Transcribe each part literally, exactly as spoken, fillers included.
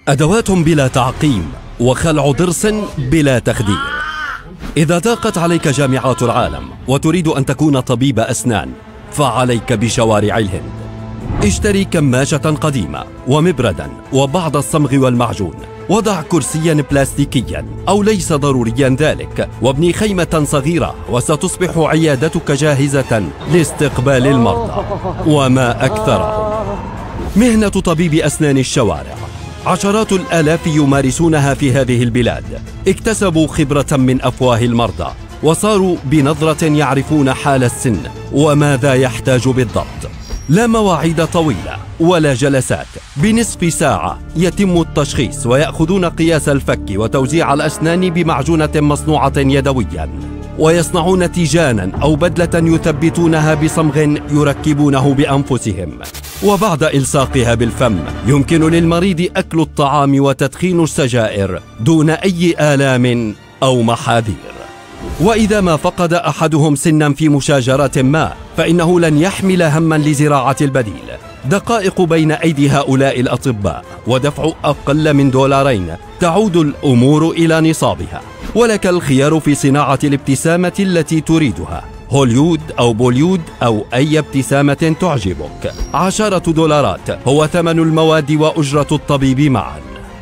أدوات بلا تعقيم وخلع ضرس بلا تخدير. إذا ضاقت عليك جامعات العالم وتريد أن تكون طبيب أسنان فعليك بشوارع الهند. اشتري كماشة قديمة ومبردا وبعض الصمغ والمعجون، وضع كرسيا بلاستيكيا أو ليس ضروريا ذلك، وابني خيمة صغيرة وستصبح عيادتك جاهزة لاستقبال المرضى. وما أكثرهم. مهنة طبيب أسنان الشوارع، عشرات الآلاف يمارسونها في هذه البلاد، اكتسبوا خبرة من أفواه المرضى وصاروا بنظرة يعرفون حال السن وماذا يحتاج بالضبط. لا مواعيد طويلة ولا جلسات، بنصف ساعة يتم التشخيص ويأخذون قياس الفك وتوزيع الأسنان بمعجونة مصنوعة يدويا، ويصنعون تيجانا أو بدلة يثبتونها بصمغ يركبونه بأنفسهم، وبعد إلصاقها بالفم يمكن للمريض أكل الطعام وتدخين السجائر دون أي آلام أو محاذير. وإذا ما فقد أحدهم سنا في مشاجرة ما فإنه لن يحمل هما لزراعة البديل. دقائق بين أيدي هؤلاء الأطباء ودفع أقل من دولارين تعود الأمور إلى نصابها، ولك الخيار في صناعة الابتسامة التي تريدها، هوليود أو بوليود أو أي ابتسامة تعجبك. عشرة دولارات هو ثمن المواد وأجرة الطبيب معا.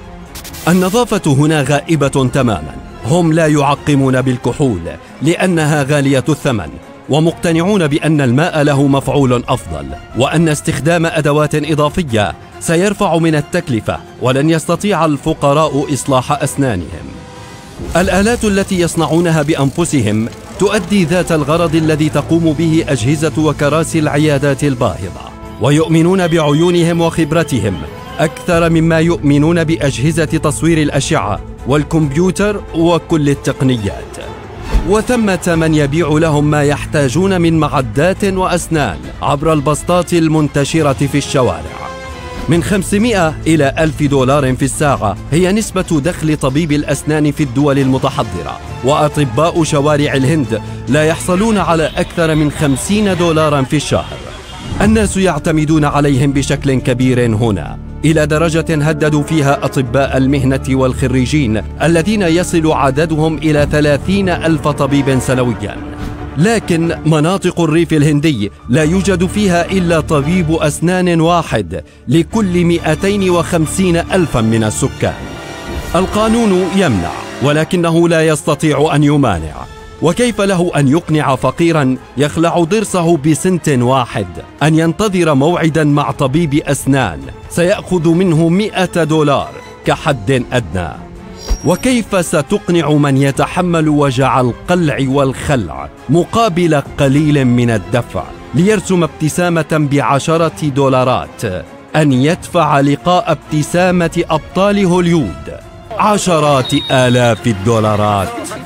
النظافة هنا غائبة تماما. هم لا يعقمون بالكحول لأنها غالية الثمن، ومقتنعون بأن الماء له مفعول أفضل، وأن استخدام أدوات إضافية سيرفع من التكلفة ولن يستطيع الفقراء إصلاح أسنانهم. الآلات التي يصنعونها بأنفسهم تؤدي ذات الغرض الذي تقوم به أجهزة وكراسي العيادات الباهظة، ويؤمنون بعيونهم وخبرتهم أكثر مما يؤمنون بأجهزة تصوير الأشعة والكمبيوتر وكل التقنيات. وثمة من يبيع لهم ما يحتاجون من معدات وأسنان عبر البسطات المنتشرة في الشوارع. من خمسمائة إلى ألف دولار في الساعة هي نسبة دخل طبيب الأسنان في الدول المتحضرة، وأطباء شوارع الهند لا يحصلون على أكثر من خمسين دولارا في الشهر. الناس يعتمدون عليهم بشكل كبير هنا، إلى درجة هددوا فيها أطباء المهنة والخريجين الذين يصل عددهم إلى ثلاثين ألف طبيب سنويا. لكن مناطق الريف الهندي لا يوجد فيها إلا طبيب أسنان واحد لكل مئتين وخمسين ألفا من السكان. القانون يمنع ولكنه لا يستطيع أن يمانع. وكيف له أن يقنع فقيرا يخلع ضرسه بسنت واحد أن ينتظر موعدا مع طبيب أسنان سيأخذ منه مئة دولار كحد أدنى؟ وكيف ستقنع من يتحمل وجع القلع والخلع مقابل قليل من الدفع ليرسم ابتسامة بعشرة دولارات أن يدفع لقاء ابتسامة أبطال هوليود عشرات آلاف الدولارات؟